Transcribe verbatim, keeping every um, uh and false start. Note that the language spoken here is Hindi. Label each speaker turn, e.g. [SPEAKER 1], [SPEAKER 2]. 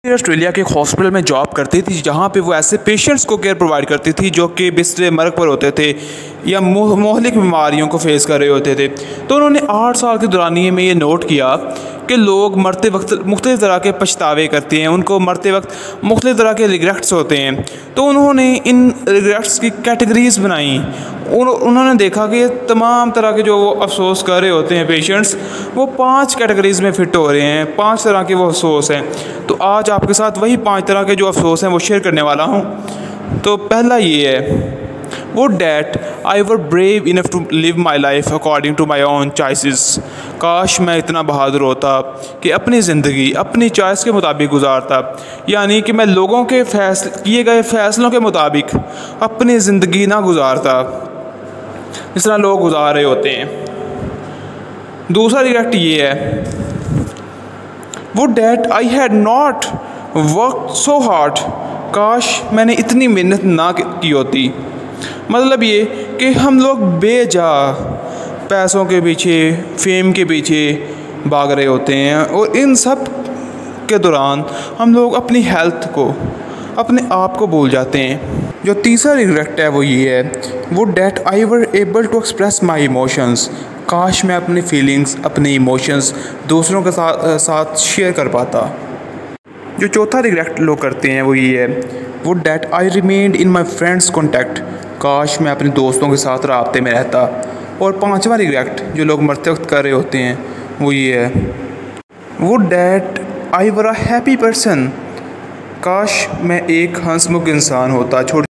[SPEAKER 1] ऑस्ट्रेलिया के एक हॉस्पिटल में जॉब करती थी, जहाँ पे वो ऐसे पेशेंट्स को केयर प्रोवाइड करती थी जो कि बिस्तर मरग पर होते थे या मोहलिक बीमारियों को फेस कर रहे होते थे। तो उन्होंने आठ साल के दौरानिए में ये नोट किया कि लोग मरते वक्त मुख्तलिफ़ तरह के पछतावे करते हैं, उनको मरते वक्त मुख्तलिफ़ तरह के रिग्रेट्स होते हैं। तो उन्होंने इन रिग्रेट्स की कैटेगरीज़ बनाई। उन्होंने देखा कि तमाम तरह के जो वो अफसोस कर रहे होते हैं पेशेंट्स, वो पांच कैटेगरीज़ में फ़िट हो रहे हैं, पांच तरह के वो अफसोस हैं। तो आज आपके साथ वही पांच तरह के जो अफसोस हैं वो शेयर करने वाला हूँ। तो पहला ये है, वो that I were brave enough to live my life according to my own choices. काश मैं इतना बहादुर होता कि अपनी ज़िंदगी अपनी चॉइस के मुताबिक गुजारता, यानी कि मैं लोगों के फैसले किए गए फ़ैसलों के मुताबिक अपनी ज़िंदगी ना गुजारता जिस तरह लोग गुजार रहे होते हैं। दूसरा रिग्रेट ये है, वो that I had not work so hard. काश मैंने इतनी मेहनत ना की होती। मतलब ये कि हम लोग बेजा पैसों के पीछे, फेम के पीछे भाग रहे होते हैं और इन सब के दौरान हम लोग अपनी हेल्थ को, अपने आप को भूल जाते हैं। जो तीसरा रिग्रेट है वो ये है, वो that I were able to express my emotions. काश मैं अपनी फीलिंग्स, अपने इमोशंस दूसरों के साथ साथ शेयर कर पाता। जो चौथा रिग्रेट लोग करते हैं वो ये है, वो that I remained in my friends contact. काश मैं अपने दोस्तों के साथ राब्ते में रहता। और पांचवा रिग्रेट जो लोग मरते वक्त कर रहे होते हैं वो ये है, वो that I were a happy person. काश मैं एक हंसमुख इंसान होता। छोटे